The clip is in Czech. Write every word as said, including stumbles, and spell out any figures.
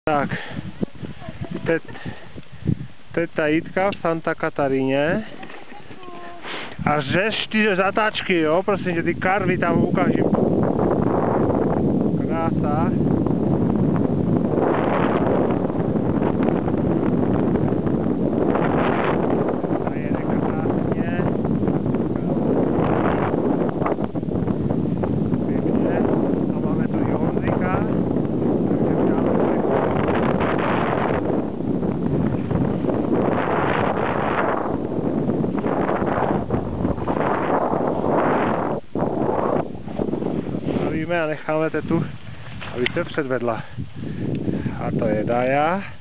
Tak, teď, teď ta Jitka v Santa Kataríně a řeš ty zatáčky, jo, prosím tě, ty karvy tam ukážím. Krása. A jede krásně. Pěkně. A máme tu i Honzika. A necháme tetu, aby se předvedla. A to je Daja.